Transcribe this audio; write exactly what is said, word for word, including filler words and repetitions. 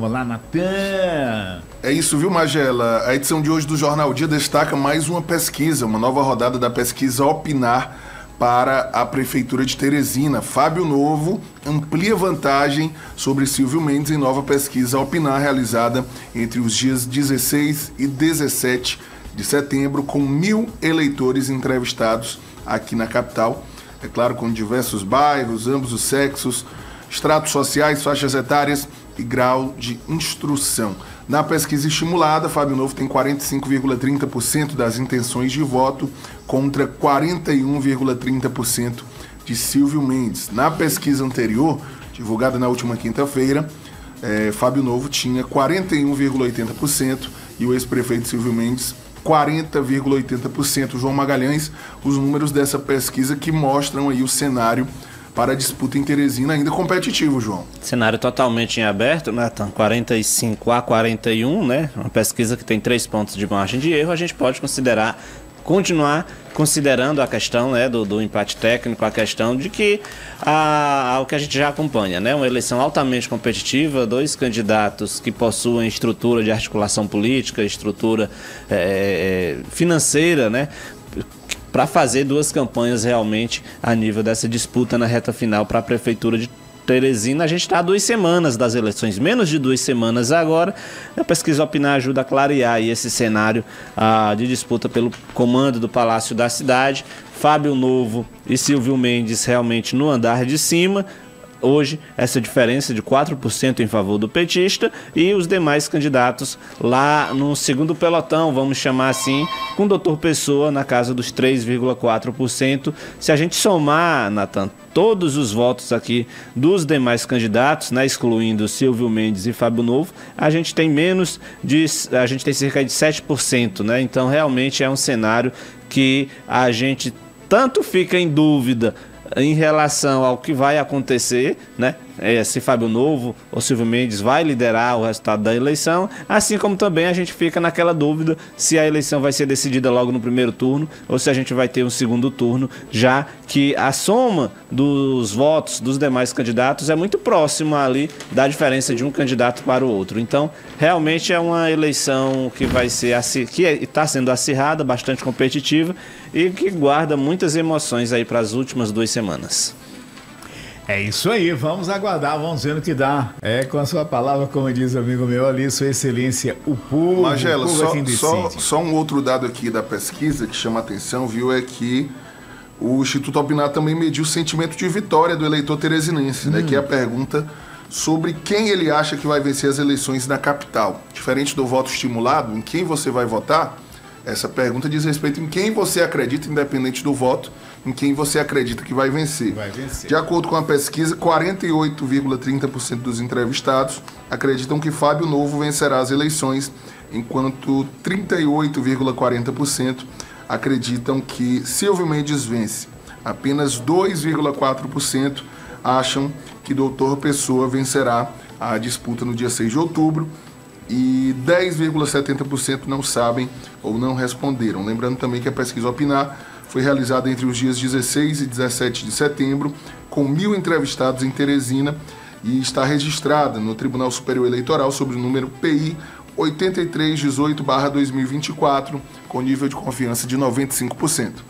Vamos lá, Natan. É isso, viu, Magela? A edição de hoje do Jornal Dia destaca mais uma pesquisa, uma nova rodada da pesquisa Opinar para a Prefeitura de Teresina. Fábio Novo amplia vantagem sobre Silvio Mendes em nova pesquisa Opinar, realizada entre os dias dezesseis e dezessete de setembro, com mil eleitores entrevistados aqui na capital. É claro, com diversos bairros, ambos os sexos, estratos sociais, faixas etárias e grau de instrução. Na pesquisa estimulada, Fábio Novo tem quarenta e cinco vírgula trinta por cento das intenções de voto contra quarenta e um vírgula trinta por cento de Silvio Mendes. Na pesquisa anterior, divulgada na última quinta-feira, eh, Fábio Novo tinha quarenta e um vírgula oitenta por cento e o ex-prefeito Silvio Mendes quarenta vírgula oitenta por cento. João Magalhães, os números dessa pesquisa que mostram aí o cenário para a disputa em Teresina ainda competitivo, João. Cenário totalmente em aberto, Nathan, quarenta e cinco a quarenta e um, né? Uma pesquisa que tem três pontos de margem de erro, a gente pode considerar, continuar considerando a questão, né, do, do empate técnico, a questão de que a, a, o que a gente já acompanha, né? Uma eleição altamente competitiva, dois candidatos que possuem estrutura de articulação política, estrutura é, financeira, né? Para fazer duas campanhas realmente a nível dessa disputa na reta final para a Prefeitura de Teresina. A gente está há duas semanas das eleições, menos de duas semanas agora. A pesquisa Opinar ajuda a clarear aí esse cenário ah, de disputa pelo comando do Palácio da Cidade. Fábio Novo e Silvio Mendes realmente no andar de cima. Hoje, essa diferença de quatro por cento em favor do petista e os demais candidatos lá no segundo pelotão, vamos chamar assim, com o doutor Pessoa na casa dos três vírgula quatro por cento. Se a gente somar, Nathan, todos os votos aqui dos demais candidatos, né, excluindo Silvio Mendes e Fábio Novo, a gente tem menos de, a gente tem cerca de sete por cento, né? Então, realmente é um cenário que a gente tanto fica em dúvida em relação ao que vai acontecer, né? É, se Fábio Novo ou Silvio Mendes vai liderar o resultado da eleição, assim como também a gente fica naquela dúvida se a eleição vai ser decidida logo no primeiro turno ou se a gente vai ter um segundo turno, já que a soma dos votos dos demais candidatos é muito próxima ali da diferença de um candidato para o outro. Então, realmente é uma eleição que vai ser que está sendo acirrada, bastante competitiva e que guarda muitas emoções aí para as últimas duas semanas. É isso aí, vamos aguardar, vamos ver no que dá. É com a sua palavra, como diz o amigo meu ali, sua excelência, o povo. Magela, o povo só, é quem decide. só, só um outro dado aqui da pesquisa que chama a atenção, viu, é que o Instituto Opinar também mediu o sentimento de vitória do eleitor teresinense, hum. né, que é a pergunta sobre quem ele acha que vai vencer as eleições na capital. Diferente do voto estimulado, em quem você vai votar, essa pergunta diz respeito em quem você acredita, independente do voto, em quem você acredita que vai vencer. Vai vencer. De acordo com a pesquisa, quarenta e oito vírgula trinta por cento dos entrevistados acreditam que Fábio Novo vencerá as eleições, enquanto trinta e oito vírgula quarenta por cento acreditam que Silvio Mendes vence. Apenas dois vírgula quatro por cento acham que doutor Pessoa vencerá a disputa no dia seis de outubro e dez vírgula setenta por cento não sabem ou não responderam. Lembrando também que a pesquisa Opinar foi realizada entre os dias dezesseis e dezessete de setembro, com mil entrevistados em Teresina e está registrada no Tribunal Superior Eleitoral sob o número P I oito três um oito barra dois mil e vinte e quatro, com nível de confiança de noventa e cinco por cento.